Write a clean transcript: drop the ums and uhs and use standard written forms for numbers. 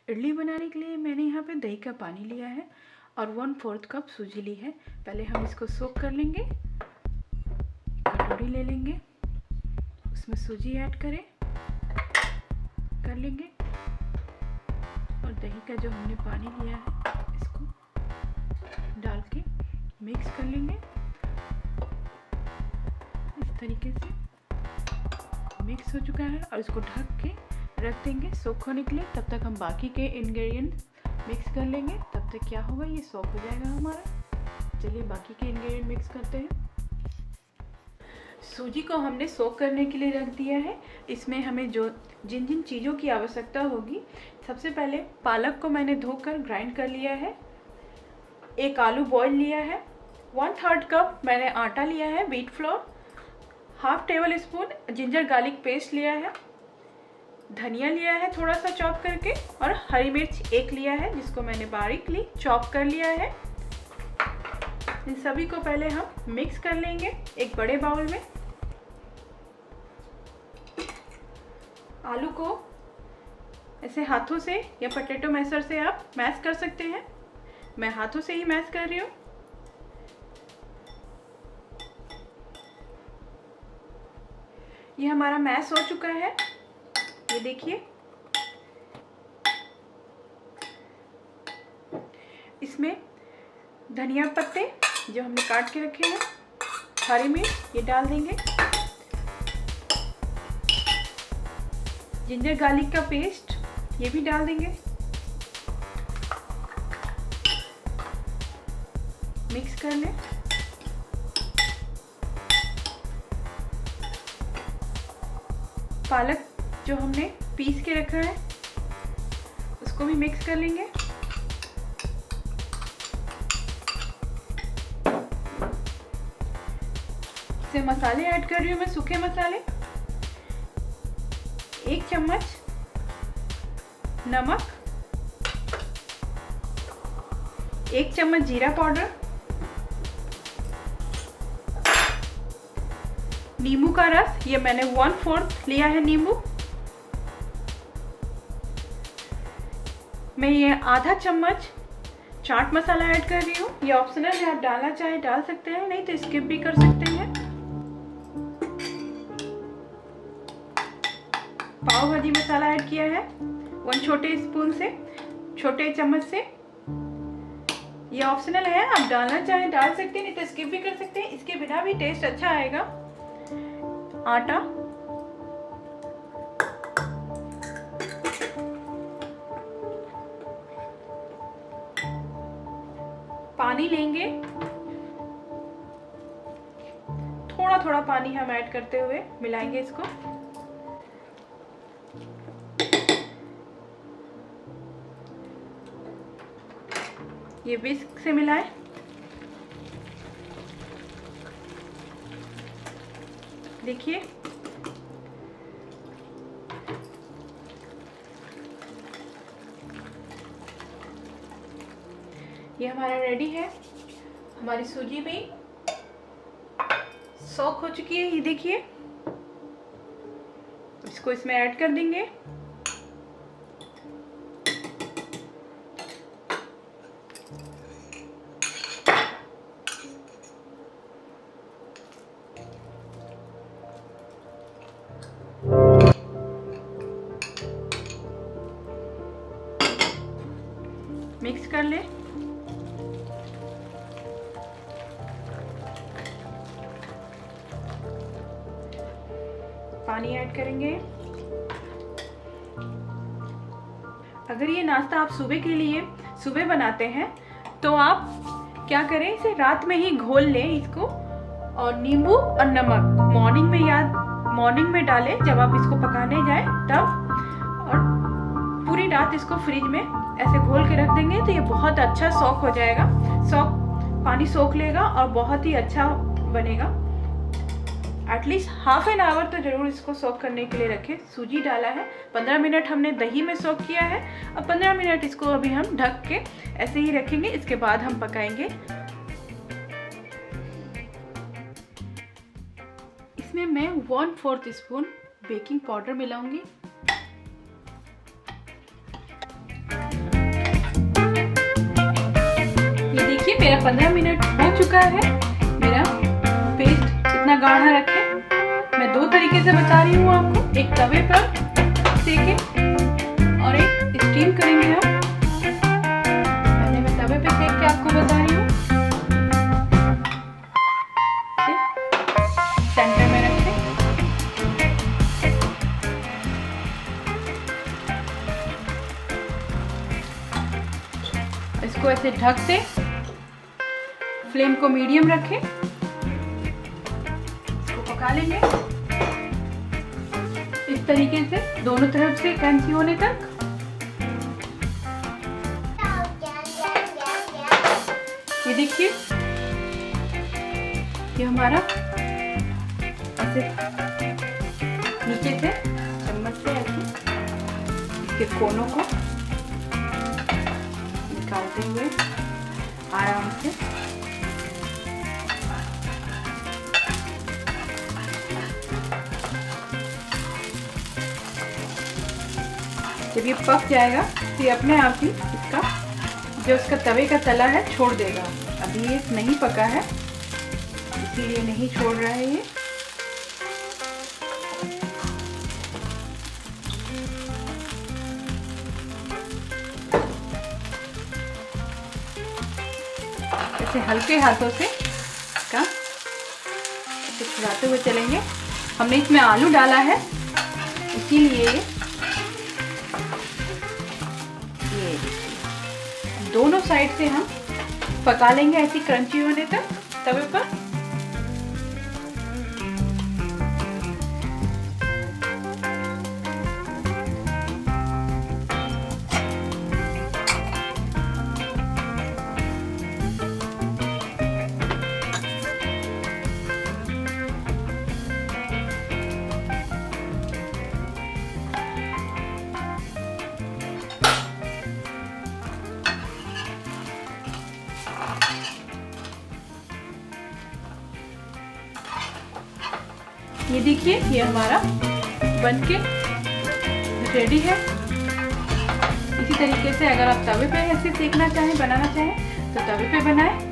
इडली बनाने के लिए मैंने यहाँ पे दही का पानी लिया है और 1/4 कप सूजी ली है। पहले हम इसको सोक कर लेंगे। कटोरी ले लेंगे, उसमें सूजी ऐड कर लेंगे और दही का जो हमने पानी लिया है इसको डाल के मिक्स कर लेंगे। इस तरीके से मिक्स हो चुका है और इसको ढक के रख देंगे सोक होने के लिए। तब तक हम बाकी के इंग्रेडिएंट्स मिक्स कर लेंगे। तब तक क्या होगा, ये सोक हो जाएगा हमारा। चलिए बाकी के इंग्रेडिएंट मिक्स करते हैं। सूजी को हमने सोक करने के लिए रख दिया है। इसमें हमें जिन जिन चीज़ों की आवश्यकता होगी, सबसे पहले पालक को मैंने धोकर ग्राइंड कर लिया है। एक आलू बॉयल लिया है। 1/3 कप मैंने आटा लिया है, wheat flour. 1/2 tablespoon ginger garlic paste लिया है। धनिया लिया है थोड़ा सा चॉप करके, और हरी मिर्च 1 लिया है जिसको मैंने बारीकली चॉप कर लिया है। इन सभी को पहले हम मिक्स कर लेंगे एक बड़े बाउल में। आलू को ऐसे हाथों से या पोटैटो मैशर से आप मैश कर सकते हैं। मैं हाथों से ही मैश कर रही हूँ। ये हमारा मैश हो चुका है, ये देखिए। इसमें धनिया पत्ते जो हमने काट के रखे हैं, हरी मिर्च ये डाल देंगे, जिंजर गार्लिक का पेस्ट ये भी डाल देंगे। मिक्स कर लें। पालक जो हमने पीस के रखा है उसको भी मिक्स कर लेंगे। इसमें मसाले ऐड कर रही हूँ मैं, सूखे मसाले। 1 चम्मच नमक, 1 चम्मच जीरा पाउडर, नींबू का रस, ये मैंने 1/4 लिया है नींबू। मैं ये आधा चम्मच चाट मसाला ऐड कर रही हूँ। ये ऑप्शनल है, आप डालना चाहे डाल सकते हैं, नहीं तो स्किप भी कर सकते हैं। पाव भाजी मसाला ऐड किया है 1 छोटे स्पून से, छोटे चम्मच से। ये ऑप्शनल है, आप डालना चाहे डाल सकते हैं, नहीं तो स्किप भी कर सकते हैं। इसके बिना भी टेस्ट अच्छा आएगा। आटा, पानी लेंगे, थोड़ा थोड़ा पानी हम ऐड करते हुए मिलाएंगे इसको। ये विस्क से मिलाएं। देखिए ये हमारा रेडी है। हमारी सूजी भी सोक हो चुकी है, ये देखिए। इसको इसमें ऐड कर देंगे। मिक्स कर ले। पानी ऐड करेंगे। अगर ये नाश्ता आप सुबह बनाते हैं तो आप क्या करें, इसे रात में ही घोल लें इसको, और नींबू और नमक मॉर्निंग में डालें जब आप इसको पकाने जाए तब, और पूरी रात इसको फ्रिज में ऐसे घोल के रख देंगे तो ये बहुत अच्छा सोक हो जाएगा। पानी सोख लेगा और बहुत ही अच्छा बनेगा। एटलीस्ट ½ एन आवर तो जरूर इसको सोक करने के लिए रखें। सूजी डाला है, 15 मिनट हमने दही में सोक किया है। अब 15 मिनट इसको अभी हम ढक के ऐसे ही रखेंगे। इसके बाद हम पकाएंगे। इसमें मैं 1/4 स्पून बेकिंग पाउडर मिलाऊंगी। मेरा 15 मिनट हो चुका है। मेरा पेस्ट इतना गाढ़ा रखें। मैं दो तरीके से बता रही हूँ आपको, एक तवे पर सेके और एक स्टीम करेंगे हम। पहले मैं तवे पे सेक के आपको बता रही हूँ। सेंटर में रखें। इसको ऐसे ढक दे, फ्लेम को मीडियम रखें, इसको पका लेंगे इस तरीके से दोनों तरफ से क्रंची होने तक। ये देखिए, ये हमारा ऐसे नीचे से चम्मच से ऐसे इसके कोनों को निकालते हुए आराम से जब ये पक जाएगा तो ये अपने आप ही इसका जो इसका तवे का तला है छोड़ देगा। अभी ये नहीं पका है इसीलिए नहीं छोड़ रहा है ये। ऐसे हल्के हाथों से इसका ऐसे खिलाते हुए चलेंगे। हमने इसमें आलू डाला है इसीलिए ये दोनों साइड से हम पका लेंगे ऐसी क्रंची होने तक तवे पर। ये देखिए, ये हमारा बनके रेडी है। इसी तरीके से अगर आप तवे पे ऐसे सेकना चाहें, बनाना चाहें तो तवे पे बनाएं।